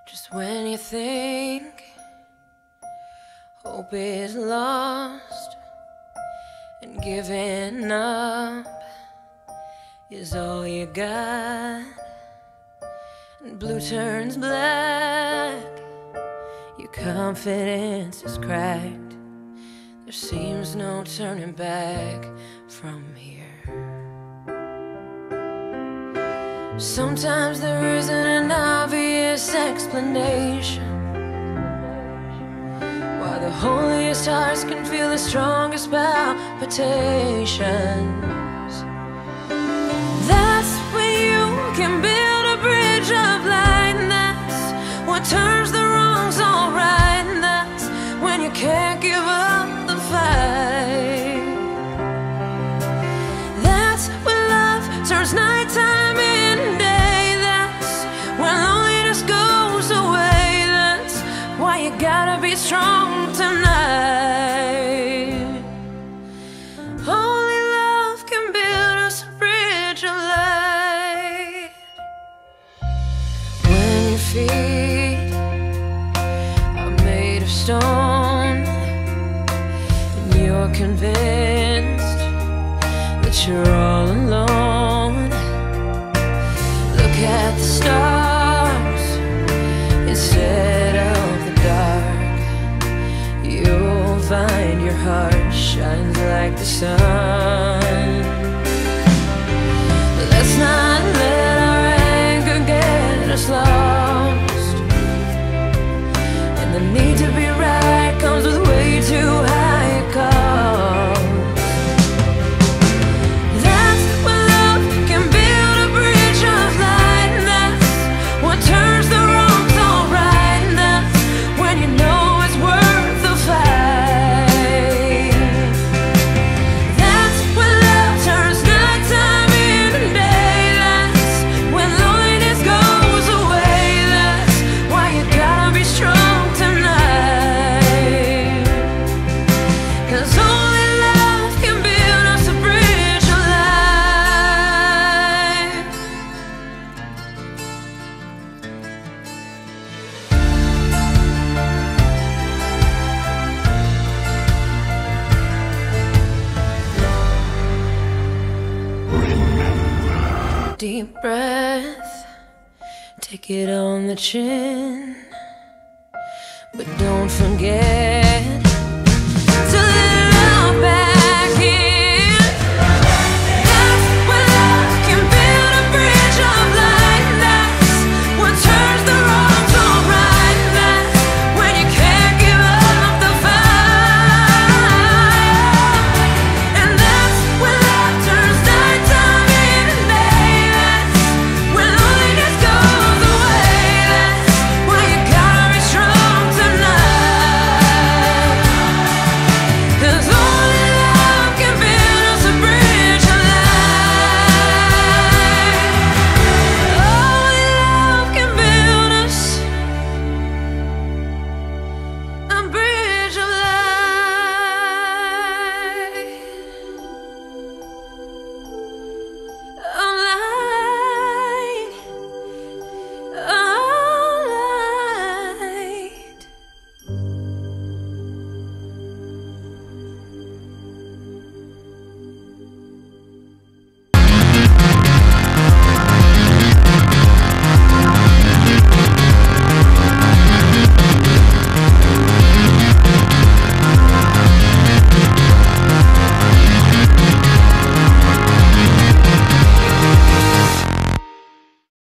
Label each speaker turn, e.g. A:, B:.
A: Just when you think hope is lost and giving up is all you got, and blue turns black, your confidence is cracked. There seems no turning back from here. Sometimes there isn't an obvious explanation why the holiest hearts can feel the strongest palpitations. That's when you can build a bridge of light, and that's what turns the wrongs all right, and that's when you can't give up the fight. That's when love turns nighttime into day. That's when loneliness goes away. That's why you gotta be strong tonight. Only love can build us a bridge of light. When your feet are made of stone and you're convinced that you're all alone, look at the stars instead of the dark. You'll find your heart shines like the sun. Let's not let our anger get us lost, and the need to be right comes with way too high a cost. That's when love can build a bridge of light, and that's what turns the wrongs all right, and that's when you know it's worth the fight. That's when love turns nighttime into day. That's when loneliness goes away. That's why you gotta be strong tonight, 'cause only love can build us a bridge of light. Deep breath, take it on the chin, but don't forget